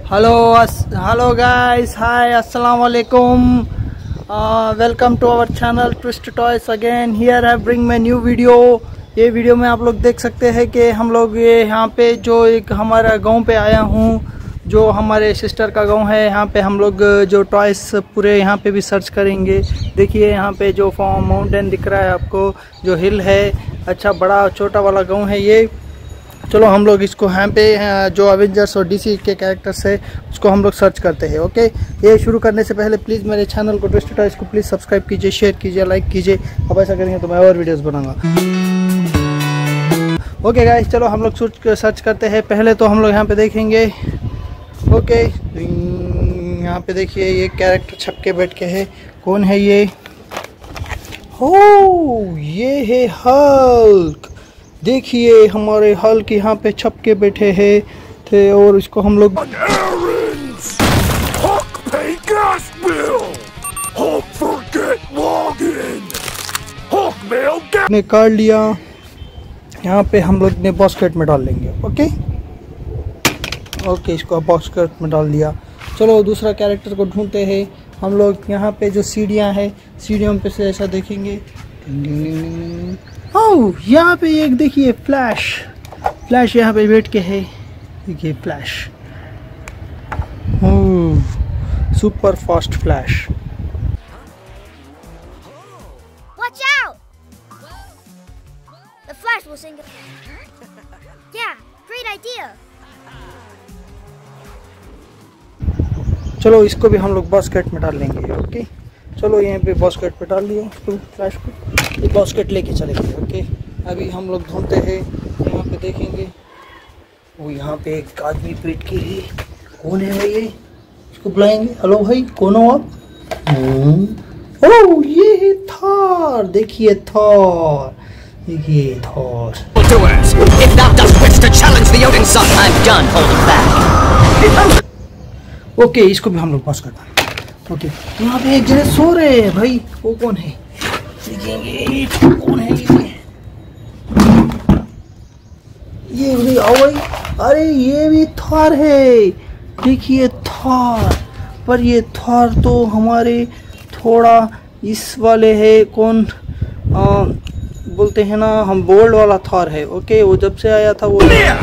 Hello guys, hi, assalamu alaikum. Welcome to our channel Twist Toys again. Here I bring my new video. ये video में आप लोग देख सकते हैं कि हम लोग ये यहाँ पे जो एक हमारा गांव पे आया हूँ, जो हमारे सिस्टर का गांव है। यहाँ पे हम लोग जो टॉयस पूरे यहाँ पे भी सर्च करेंगे। देखिए यहाँ पे जो माउंटेन दिख रहा है आपको, जो हिल है, अच्छा बड़ा छोटा वाला गांव है ये। चलो हम लोग इसको यहाँ पे जो अवेंजर्स और डीसी के कैरेक्टर्स है उसको हम लोग सर्च करते हैं। ओके, ये शुरू करने से पहले प्लीज़ मेरे चैनल को ट्विस्ट टॉयज को प्लीज़ सब्सक्राइब कीजिए, शेयर कीजिए, लाइक कीजिए। अब ऐसा करेंगे तो मैं और वीडियोस बनाऊंगा। ओके गाइस, चलो हम लोग सर्च करते हैं। पहले तो हम लोग यहाँ पे देखेंगे। ओके, यहाँ पे देखिए ये कैरेक्टर छप के बैठ के है। कौन है ये? हो, ये है हल्क। देखिए हमारे हल्क यहाँ पे छप के बैठे हैं थे और इसको हम लोग ने काट लिया। यहाँ पे हम लोग ने बास्केट में डाल लेंगे। ओके, इसको बास्केट में डाल दिया। चलो दूसरा कैरेक्टर को ढूंढते हैं हम लोग। यहाँ पे जो सीढ़ियाँ हैं, सीढ़ियों पे से ऐसा देखेंगे। ओह, यहाँ पे एक देखिए फ्लैश यहाँ पे बैठ के है। देखिए flash, super fast flash. Watch out! The Flash will sing. Yeah, great idea. चलो इसको भी हम लोग बास्केट में डाल लेंगे। ओके, चलो यहाँ पे बास्केट पे डाल लिया तो फ्लैश को, ये बास्केट लेके चलेंगे। ओके, अभी हम लोग ढूंढते हैं। यहाँ पे देखेंगे, वो यहाँ पे एक आदमी बैठ के है। कौन है भाई ये? इसको बुलाएंगे। हेलो भाई, कौन हो आप? ओह, ये है थॉर। देखिए थॉर, देखिए थॉर। ओके, इसको भी हम लोग पास करते हैं। ओके, यहाँ पे एक जने सो रहे हैं भाई। वो कौन है? देखेंगे कौन है ये भाई। आओ भाई। अरे ये भी थॉर है। देखिए थॉर, पर ये थॉर तो हमारे थोड़ा इस वाले है। कौन बोलते हैं ना हम, बोल्ड वाला थॉर है। ओके, वो जब से आया था वो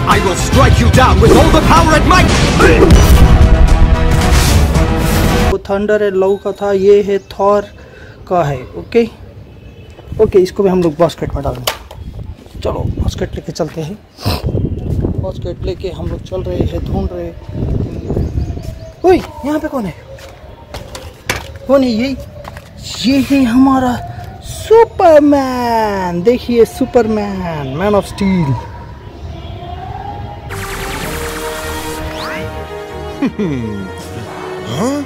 थंडर है, लव का था। ये है थॉर का है। ओके, इसको भी हम लोग बास्केट में डालेंगे। चलो बास्केट लेके चलते हैं। बास्केट लेके हम लोग चल रहे हैं, ढूंढ रहे हैं। ओए, यहाँ पे कौन है? कौन है ये है हमारा सुपरमैन। देखिए सुपरमैन, मैन ऑफ स्टील। हाँ?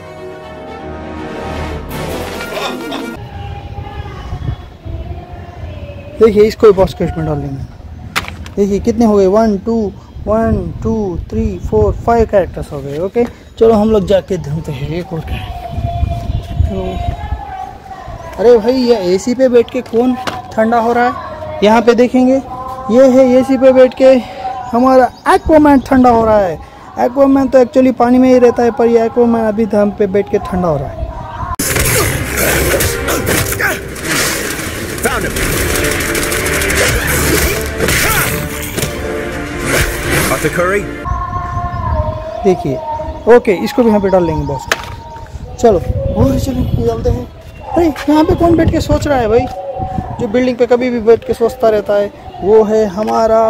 देखिए इसको बास्केट में डाल लेंगे। देखिए कितने हो गए? 1 2 3 4 5 कैरेक्टर्स हो गए। ओके, चलो हम लोग जाके ढूंढते हैं एक और तो। अरे भाई, ये एसी पे बैठ के कौन ठंडा हो रहा है? यहाँ पे देखेंगे, ये है एसी पे बैठ के हमारा एक्वामैन ठंडा हो रहा है। एक्वामैन तो एक्चुअली पानी में ही रहता है, पर ये एक्वामैन अभी हम पे बैठ के ठंडा हो रहा है। देखिए, ओके, इसको भी यहाँ पे डाल लेंगे बॉस। चलो और चलो निकलते हैं। अरे यहाँ पे कौन बैठ के सोच रहा है भाई? जो बिल्डिंग पे कभी भी बैठ के सोचता रहता है, वो है हमारा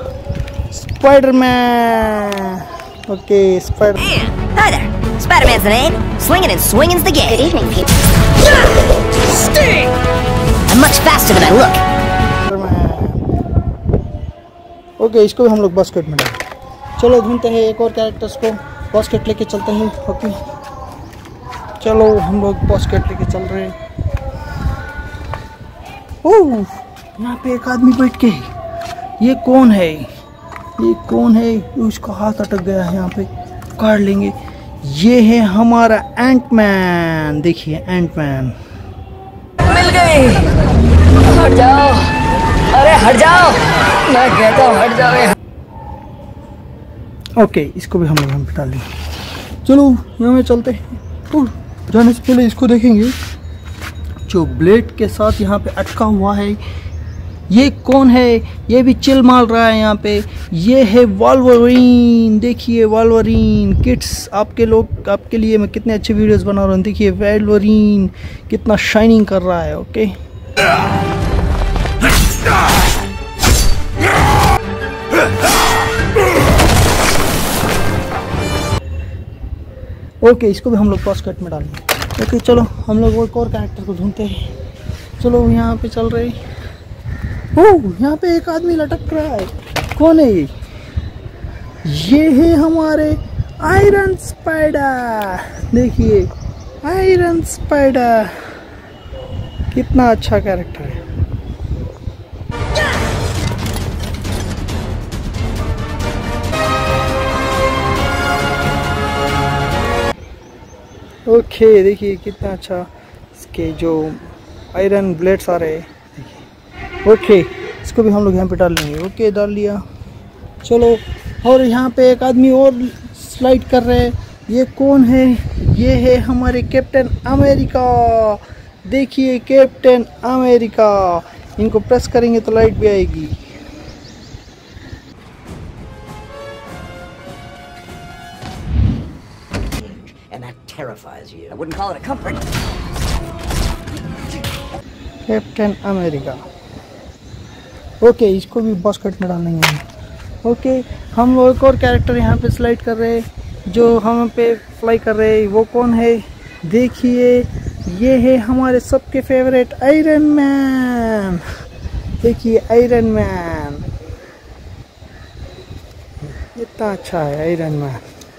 Spider Man. Okay, Hi there. Spider-Man's the name. Slinging and swinging's the game. Good evening, people. Sting! I'm much faster than I look. Okay, इसको भी हम लोग बास्केट में डालें। चलो ढूंढते हैं एक और कैरेक्टर्स को, बास्केट लेके चलते हैं। ओके, चलो हम लोग बास्केट लेके चल रहे हैं। ओह, यहाँ पे एक आदमी बैठ के है। ये कौन है? ये कौन है? उसका हाथ अटक गया है, यहाँ पे काट लेंगे। ये है हमारा एंटमैन। देखिए एंटमैन। मिल गई। हट जाओ, अरे हट जाओ, मैं कहता हूँ हट जाओ। ओके, इसको भी हम लोग हम डाल देंगे। चलो यहाँ में चलते हैं। तो जाने से पहले इसको देखेंगे जो ब्लेड के साथ यहाँ पे अटका हुआ है, ये कौन है? ये भी चिल मार रहा है यहाँ पे। ये है वॉल्वरिन। देखिए वॉल्वरिन किड्स, आपके लिए मैं कितने अच्छे वीडियोस बना रहा हूँ। देखिए वॉल्वरिन कितना शाइनिंग कर रहा है। ओके ओके, इसको भी हम लोग पॉज कट में डालेंगे। ओके चलो हम लोग एक और कैरेक्टर को ढूंढते हैं। चलो यहाँ पे चल रहे। ओह यहाँ पे एक आदमी लटक रहा है। कौन है ये? ये है हमारे आयरन स्पाइडर। देखिए आयरन स्पाइडर कितना अच्छा कैरेक्टर है। ओके देखिए कितना अच्छा इसके जो आयरन ब्लेड्स आ रहे हैं। देखिए ओके, इसको भी हम लोग यहाँ पे डाल लेंगे। ओके डाल लिया। चलो और यहाँ पे एक आदमी और स्लाइड कर रहे हैं। ये कौन है? ये है हमारे कैप्टन अमेरिका। देखिए कैप्टन अमेरिका, इनको प्रेस करेंगे तो लाइट भी आएगी। And that terrifies you. I wouldn't call it a comfort. Captain America. Okay इसको भी बॉस कट में डालेंगे हम। ओके हम लोग एक और कैरेक्टर यहाँ पे स्लाइड कर रहे हैं, जो हम पे फ्लाई कर रहे हैं। वो कौन है? देखिए ये है हमारे सबके फेवरेट आयरन मैन। देखिए आयरन मैन कितना अच्छा है Iron Man.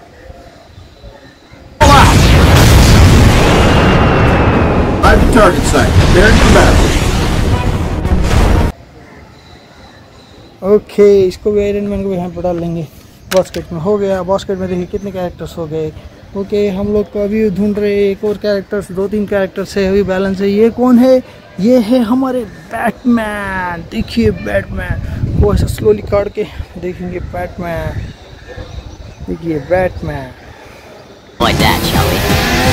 Target site. Prepared for battle. Okay इसको भी आयरन मैन को भी यहाँ पर डाल लेंगे। बास्केट में हो गया। बास्केट में देखिए कितने कैरेक्टर्स हो गए। ओके हम लोग को अभी ढूंढ रहे हैं एक और कैरेक्टर्स, 2-3 कैरेक्टर्स है अभी बैलेंस है। ये कौन है? ये है हमारे बैटमैन। देखिए बैटमैन को ऐसा स्लोली काट के देखेंगे। बैटमैन देखिए Batman. Like that, shall we?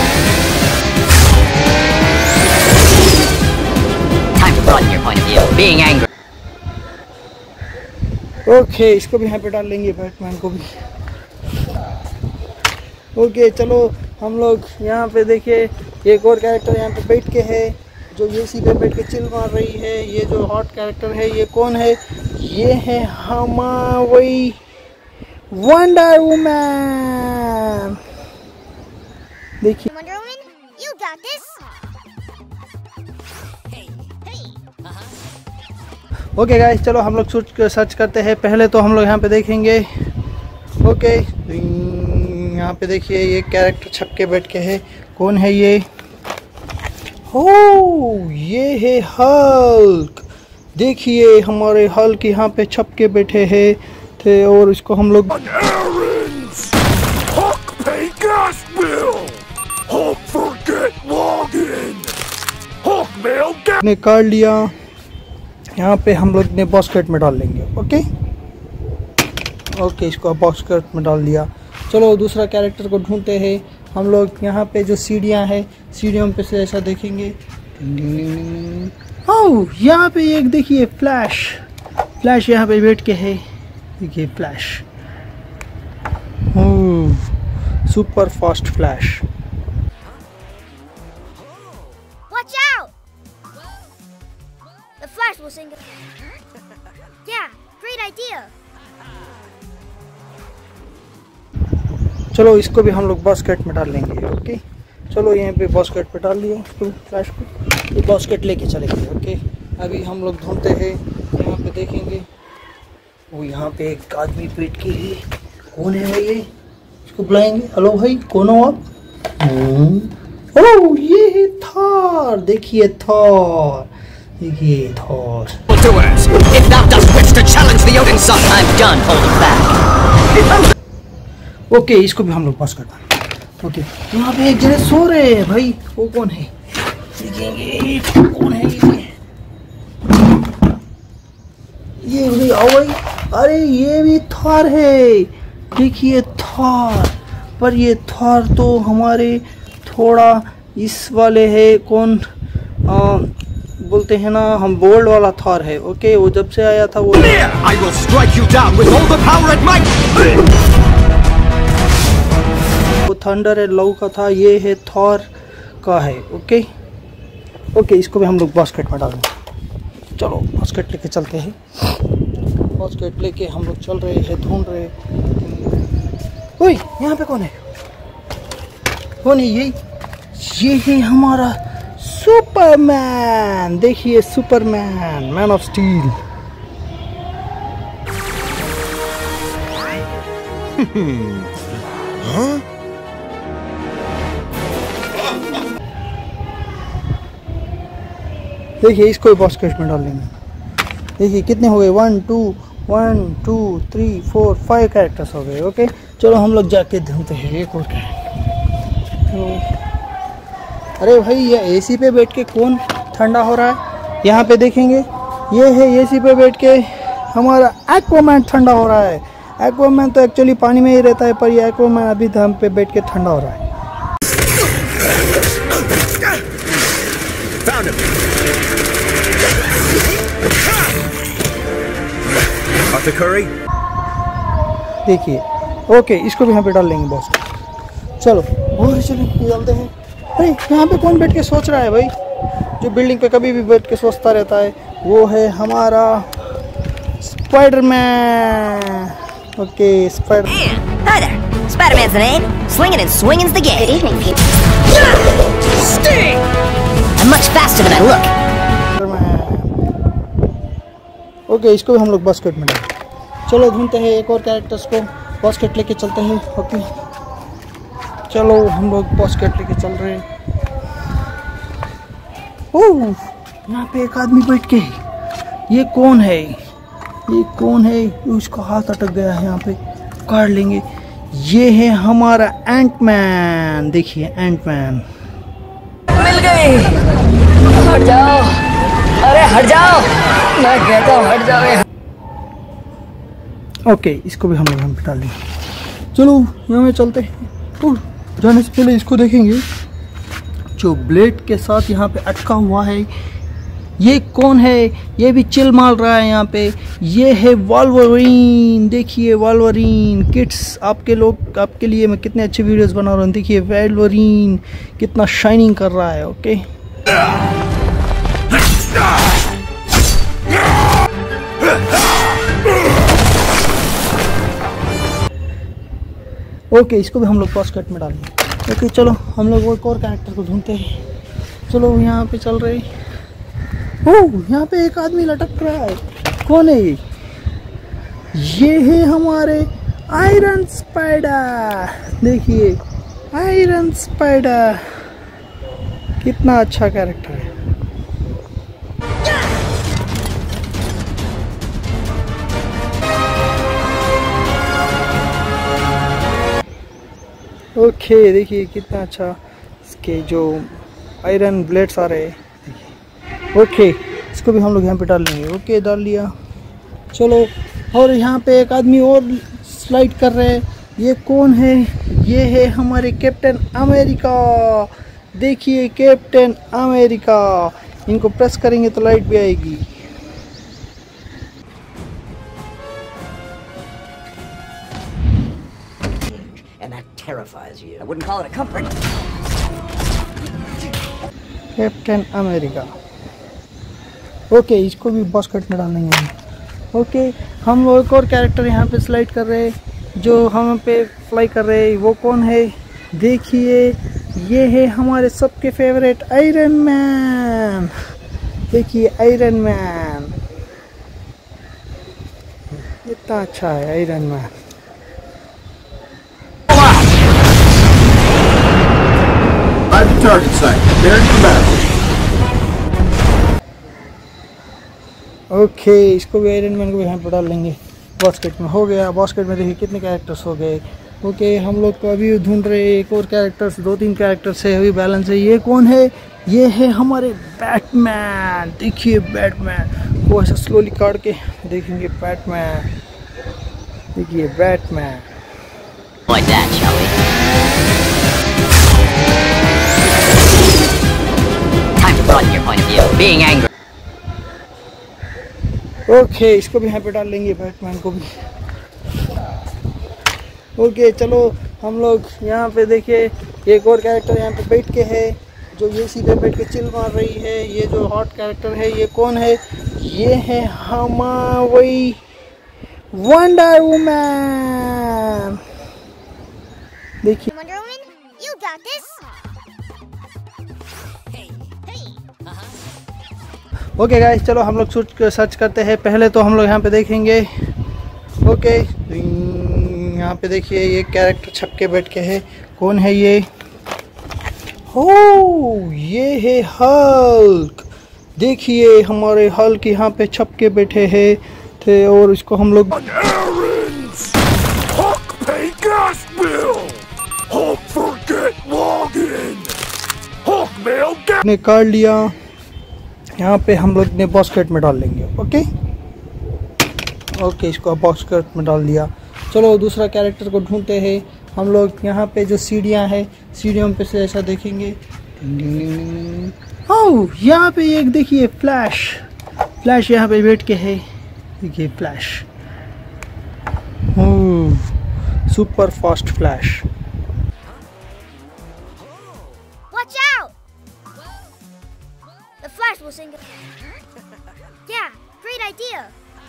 Time to broaden your point of view. Being angry. Okay इसको भी यहाँ पे डाल लेंगे बैटमैन को भी। ओके चलो हम लोग यहाँ पे देखिए एक और कैरेक्टर यहाँ पे बैठ के है, जो एसी पे बैठ के चिल मार रही है। ये जो हॉट कैरेक्टर है ये कौन है? ये है हमारी वंडर वुमन। देखिए Wonder Woman, you got this. Okay guys चलो हम लोग सर्च करते हैं। पहले तो हम लोग यहाँ पे देखेंगे। ओके यहाँ पे देखिए ये कैरेक्टर छप के बैठ के है। कौन है ये? हो ये है हल्क। देखिए हमारे हल्क यहाँ पे छप के बैठे हैं थे और इसको हम लोग ने काट लिया। यहाँ पे हम लोग ने बास्केट में डाल लेंगे। ओके ओके इसको बास्केट में डाल दिया। चलो दूसरा कैरेक्टर को ढूंढते हैं हम लोग। यहाँ पे जो सीढ़ियाँ हैं सीढ़ियों पे से ऐसा देखेंगे। ओह यहाँ पे एक देखिए फ्लैश यहाँ पे बैठ के है। देखिए flash, super fast flash. Watch out! The Flash will sing. Yeah, great idea. चलो इसको भी हम लोग बास्केट में डाल लेंगे। ओके चलो यहाँ पे बास्केट पे डाल लिया इसको, फ्लैश को। ये बास्केट लेके चलेंगे। ओके अभी हम लोग ढूंढते हैं। यहाँ पे देखेंगे वो यहाँ पे एक आदमी बैठ के है। कौन है भाई? ये इसको बुलाएंगे। हेलो भाई कौन हो आप? ओह ये है थॉर। देखिए थॉर, देखिए Thor. If thou dost wish to challenge the Odin son, I'm done holding back. Okay इसको भी हम लोग पास करते हैं। ओके यहाँ पे एक जने सो रहे हैं भाई। वो कौन है? देखेंगे कौन है ये भाई। आओ भाई। अरे ये भी थॉर है। देखिए थॉर पर ये थॉर तो हमारे थोड़ा इस वाले है, कौन बोलते हैं ना हम, बोल्ड वाला थॉर है। ओके, वो जब से आया था वो I will strike you down with all the power at might. वो थंडर है, लव का था, ये है थॉर का है। ओके ओके, इसको भी हम लोग बास्केट में डालेंगे। चलो बास्केट लेके चलते हैं। बास्केट लेके हम लोग चल रहे हैं, ढूंढ रहे हैं। ओए, यहाँ पे कौन है? कौन है ये है हमारा सुपरमैन। देखिए सुपरमैन, मैन ऑफ स्टील। देखिए इसको भी बास्केट में डाल लेंगे। देखिए कितने हो गए, 1 2 3 4 5 कैरेक्टर्स हो गए। ओके, चलो हम लोग जाके ढूंढते हैं एक और कैरेक्टर। तो अरे भाई, ये एसी पे बैठ के कौन ठंडा हो रहा है? यहाँ पे देखेंगे, ये है एसी पे बैठ के हमारा एक्वामैन ठंडा हो रहा है। एक्वामैन तो एक्चुअली पानी में ही रहता है, पर ये एक्वामैन अभी हम पे बैठ के ठंडा हो रहा है। Found him. Dr. Curry. देखिए, ओके, इसको भी यहाँ पे डाल लेंगे बॉस। चलो और चलो डालते हैं। अरे यहाँ पे कौन बैठ के सोच रहा है भाई? जो बिल्डिंग पे कभी भी बैठ के सोचता रहता है, वो है हमारा Spider Man. Okay, Spider. Hi there. Spider-Man's the name. Slinging and swinging's the game. Good evening, people. Sting! I'm much faster than I look. Okay, इसको भी हम लोग बास्केट में डालें। चलो ढूंढते हैं एक और कैरेक्टर्स को, बास्केट लेके चलते हैं। ओके, चलो हम लोग बास्केट लेके चल रहे हैं। ओह, यहाँ पे एक आदमी बैठ के, ये कौन है? ये कौन है? उसका हाथ अटक गया है, यहाँ पे काट लेंगे। ये है हमारा एंटमैन। देखिए एंटमैन। मिल गई। हट जाओ। अरे हट जाओ। मैं कहता हूँ हट जाओ। ओके, इसको भी हम लोग यहाँ पे डाल देंगे। चलो यहाँ में चलते हैं। तो जाने से पहले इसको देखेंगे, जो ब्लेड के साथ यहाँ पे अटका हुआ है, ये कौन है? ये भी चिल मार रहा है यहाँ पे। ये है वॉल्वरिन। देखिए वॉल्वरिन किड्स, आपके लिए मैं कितने अच्छे वीडियोस बना रहा हूँ। देखिए वॉल्वरिन कितना शाइनिंग कर रहा है। ओके, ओके, इसको भी हम लोग बास्केट में डालेंगे। ओके, चलो हम लोग एक और कैरेक्टर को ढूंढते हैं। चलो यहाँ पे चल रहे। ओह, यहाँ पे एक आदमी लटक रहा है। कौन है ये? ये है हमारे आयरन स्पाइडर। देखिए आयरन स्पाइडर, कितना अच्छा कैरेक्टर है। ओके, देखिए कितना अच्छा इसके जो आयरन ब्लेड्स आ रहे हैं। देखिए, ओके, इसको भी हम लोग यहाँ पे डाल लेंगे। ओके, डाल लिया। चलो, और यहाँ पे एक आदमी और स्लाइड कर रहे हैं। ये कौन है? ये है हमारे कैप्टन अमेरिका। देखिए कैप्टन अमेरिका, इनको प्रेस करेंगे तो लाइट भी आएगी। And that terrifies you. I wouldn't call it a comfort. Captain America. Okay, इसको भी बास्केट में डालेंगे। ओके, हम लोग एक और कैरेक्टर यहाँ पे स्लाइड कर रहे हैं, जो हम पे फ्लाई कर रहे हैं। वो कौन है? देखिए, ये है हमारे सबके फेवरेट आयरन मैन। देखिए आयरन मैन, इतना अच्छा है Iron Man. At the target site. Prepared for battle. Okay, इसको भी आयरन मैन को भी यहाँ पर डाल लेंगे। बास्केट में हो गया। बास्केट में देखिए कितने कैरेक्टर्स हो गए। ओके, हम लोग तो अभी ढूंढ रहे हैं एक और कैरेक्टर्स, 2-3 कैरेक्टर्स है अभी बैलेंस है। ये कौन है? ये है हमारे बैटमैन। देखिए बैटमैन को ऐसा स्लोली काट के देखेंगे। बैटमैन, देखिए Batman. Like that, shall we? being angry. Okay, इसको भी यहाँ पे डाल लेंगे, बैटमैन को भी। ओके चलो, हम लोग यहाँ पे देखिए एक और कैरेक्टर यहाँ पे बैठ के है, जो एसी पे बैठ के चिल मार रही है। ये जो हॉट कैरेक्टर है, ये कौन है? ये है हमारी वंडर वुमन। देखिए, Wonder Woman, you got this. Okay guys, चलो हम लोग सर्च करते हैं। पहले तो हम लोग यहाँ पे देखेंगे। ओके, यहाँ पे देखिए ये कैरेक्टर छप के बैठ के है। कौन है ये? हो, ये है हल्क। देखिए हमारे हल्क यहाँ पे छप के बैठे हैं थे, और इसको हम लोग ने काट लिया। यहाँ पे हम लोग ने बास्केट में डाल लेंगे। ओके ओके, इसको बास्केट में डाल दिया। चलो दूसरा कैरेक्टर को ढूंढते हैं हम लोग। यहाँ पे जो सीढ़ियाँ हैं, सीढ़ियों पे से ऐसा देखेंगे। ओह, यहाँ पे एक देखिए फ्लैश यहाँ पे बैठ के है। देखिए flash, super fast flash. Watch out! The Flash will sing. Yeah, great idea.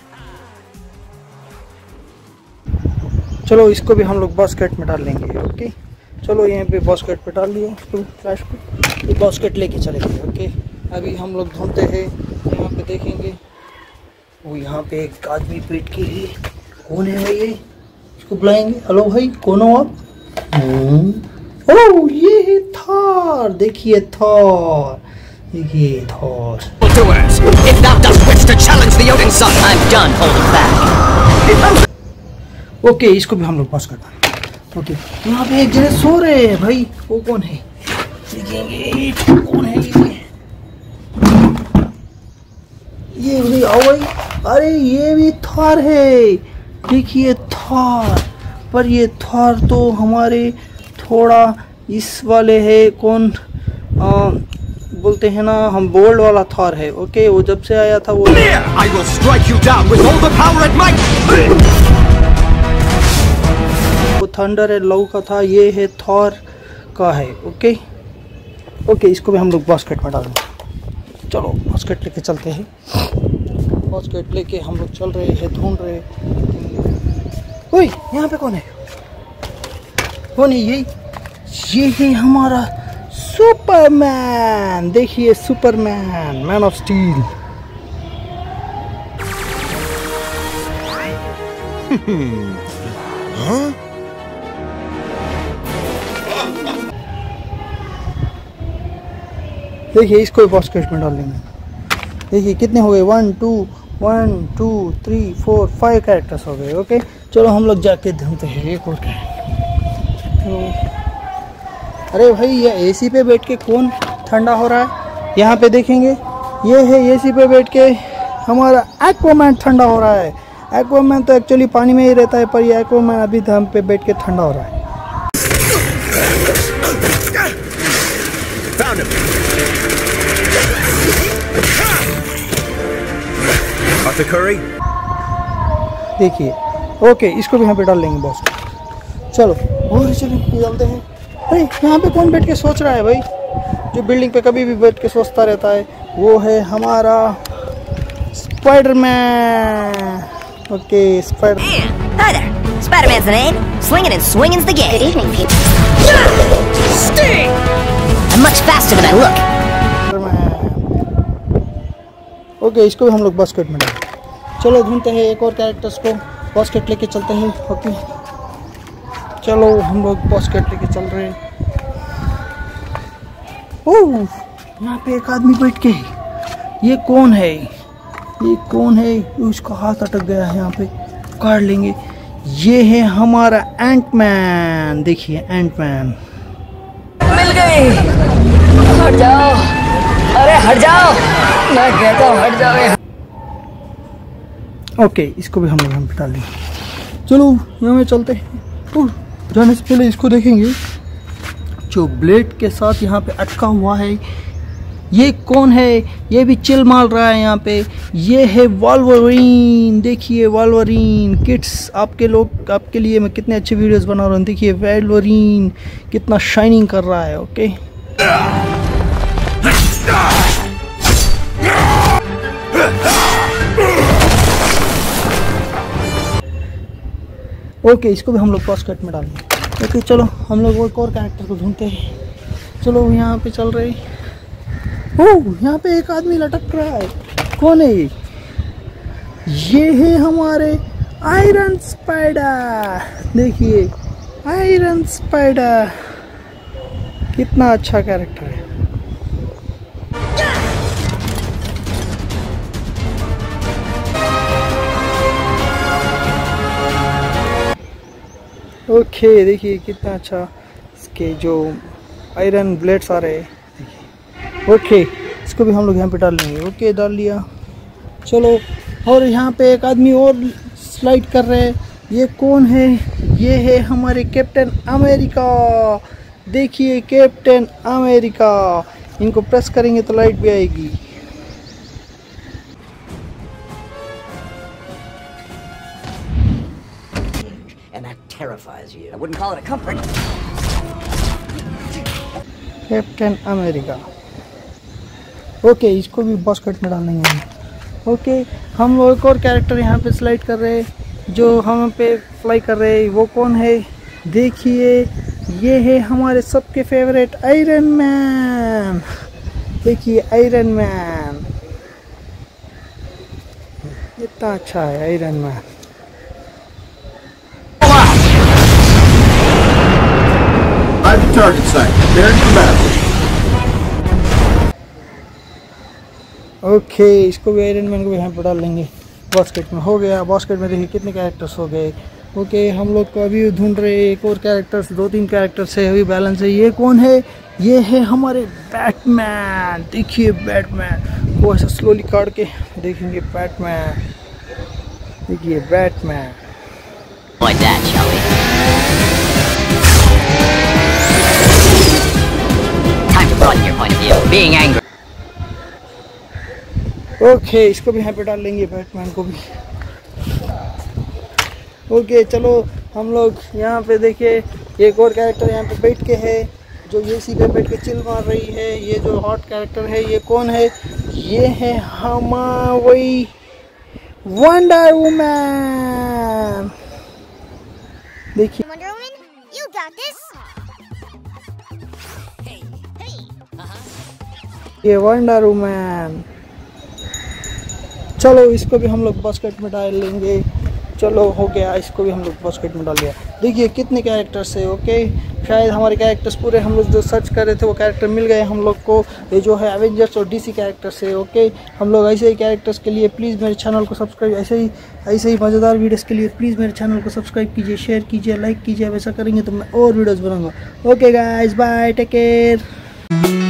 चलो इसको भी हम लोग बास्केट में डाल लेंगे। ओके चलो, यहाँ पे बास्केट पे डाल लिया इसको, फ्लैश को। ये बास्केट लेके चले गए। ओके, अभी हम लोग ढूंढते हैं। यहाँ पे देखेंगे, वो यहाँ पे एक आदमी बैठ के है। कौन है भाई ये? इसको बुलाएंगे। हेलो भाई, कौन हो आप? ओह, ये है थॉर। देखिए थॉर, देखिए Thor. If thou dost wish to challenge the Odin son, I'm done holding back. Okay, इसको भी हम लोग पास करते हैं। ओके, यहाँ पे एक जने सो रहे हैं भाई। वो कौन है? देखेंगे कौन है ये भाई। आओ भाई। अरे ये भी थॉर है। देखिए थॉर, पर ये थॉर तो हमारे थोड़ा इस वाले है। कौन बोलते हैं ना, हम बोल्ड वाला थॉर है। ओके, वो जब से आया था वो I will strike you down with all the power at might. वो थंडर है, लव का था। ये है थॉर का है। ओके ओके, इसको भी हम लोग बास्केट में डालेंगे। चलो बास्केट लेके चलते हैं। बास्केट लेके हम लोग चल रहे हैं, ढूंढ रहे हैं। ओए, यहाँ पे कौन है? कौन है ये है हमारा सुपरमैन। देखिए सुपरमैन, मैन ऑफ स्टील। देखिए इसको बास्केट में डाल लेंगे। देखिए कितने हो गए? 1 2 3 4 5 कैरेक्टर्स हो गए। ओके चलो हम लोग जाके ढूंढते हैं एक और कैरेक्टर। अरे भाई, ये एसी पे बैठ के कौन ठंडा हो रहा है? यहाँ पे देखेंगे, ये है एसी पे बैठ के हमारा एक्वामैन ठंडा हो रहा है। एक्वामैन तो एक्चुअली पानी में ही रहता है, पर ये एक्वामैन अभी हम पे बैठ के ठंडा हो रहा है। Found him. Arthur Curry. देखिए ओके, इसको भी यहाँ पे डाल लेंगे बॉस। चलो और चलिए डालते हैं। अरे यहाँ पे कौन बैठ के सोच रहा है भाई? जो बिल्डिंग पे कभी भी बैठ के सोचता रहता है, वो है हमारा Spider Man. Okay Spider. Hi there. Spider-Man's the name. Slinging and swinging's the game. Good evening, people. Sting! I'm much faster than I look. Okay, इसको भी हम लोग बास्केट में डालें। चलो ढूंढते हैं एक और कैरेक्टर्स को, बास्केट लेके चलते हैं। ओके चलो हम लोग बास्केट लेके चल रहे हैं। ओह, यहाँ पे एक आदमी बैठ के है। ये कौन है? ये कौन है? उसका हाथ अटक गया है, यहाँ पे काट लेंगे। ये है हमारा एंटमैन। देखिए एंटमैन। मिल गई। हट जाओ। अरे हट जाओ। मैं कहता हूँ हट जाओ। ओके, इसको भी हम लोग यहाँ पे डाल देंगे। चलो यहाँ में चलते हैं। तो जाने से पहले इसको देखेंगे, जो ब्लेड के साथ यहाँ पे अटका हुआ है, ये कौन है, ये भी चिल मार रहा है यहाँ पे। ये है वॉल्वरिन, देखिए वॉल्वरिन किड्स, आपके लिए मैं कितने अच्छे वीडियोस बना रहा हूँ। देखिए वॉल्वरिन कितना शाइनिंग कर रहा है। ओके, इसको भी हम लोग फर्स्ट कट में डालेंगे। ओके चलो हम लोग एक और कैरेक्टर को ढूंढते हैं। चलो यहाँ पे चल रहे, ओह यहाँ पे एक आदमी लटक रहा है, कौन है ये है हमारे आयरन स्पाइडर। देखिए आयरन स्पाइडर कितना अच्छा कैरेक्टर है। ओके देखिए कितना अच्छा इसके जो आयरन ब्लेड्स आ रहे हैं। ओके इसको भी हम लोग यहाँ पे डाल लेंगे। ओके डाल लिया। चलो और यहाँ पे एक आदमी और स्लाइड कर रहे हैं, ये कौन है, ये है हमारे कैप्टन अमेरिका। देखिए कैप्टन अमेरिका, इनको प्रेस करेंगे तो लाइट भी आएगी। And that terrifies you. I wouldn't call it a comfort. Captain America. Okay इसको भी बॉस कट में डालेंगे हम। ओके हम लोग एक और कैरेक्टर यहाँ पे स्लाइड कर रहे हैं, जो हम पे फ्लाई कर रहे हैं, वो कौन है देखिए, ये है हमारे सबके फेवरेट आयरन मैन। देखिए आयरन मैन इतना अच्छा है Iron Man. By the target site. Prepare for battle. Okay इसको भी आयरन मैन को भी यहाँ पर डाल लेंगे। बास्केट में हो गया। बास्केट में देखिए कितने कैरेक्टर्स हो गए। ओके हम लोग को अभी ढूंढ रहे हैं एक और कैरेक्टर्स, 2-3 कैरेक्टर्स है अभी बैलेंस है। ये कौन है, ये है हमारे बैटमैन। देखिए बैटमैन को ऐसा स्लोली काट के देखेंगे। बैटमैन देखिए Batman. Like that, shall we? Time to broaden your point of view. Being angry. Okay इसको भी यहाँ पे डाल लेंगे, बैटमैन को भी। ओके चलो हम लोग यहाँ पे देखिए एक और कैरेक्टर यहाँ पे बैठ के है, जो एसी पे बैठ के चिल मार रही है। ये जो हॉट कैरेक्टर है ये कौन है, ये है हमारी वंडर वुमन। देखिए Wonder Woman, you got this. ये वंडर वुमन। चलो इसको भी हम लोग बास्केट में डाल लेंगे। चलो हो गया, इसको भी हम लोग बास्केट में डाल लिया। देखिए कितने कैरेक्टर्स है। ओके शायद हमारे कैरेक्टर्स पूरे हम लोग जो सर्च कर रहे थे वो कैरेक्टर मिल गए हम लोग को। ये जो है एवेंजर्स और डीसी कैरेक्टर्स है। ओके हम लोग ऐसे ही कैरेक्टर्स के लिए प्लीज़ मेरे चैनल को सब्सक्राइब, ऐसे ही मज़ेदार वीडियोस के लिए प्लीज़ मेरे चैनल को सब्सक्राइब कीजिए, शेयर कीजिए, लाइक कीजिए। वैसा करेंगे तो मैं और वीडियोज़ बनाऊँगा। Okay guys bye, take care.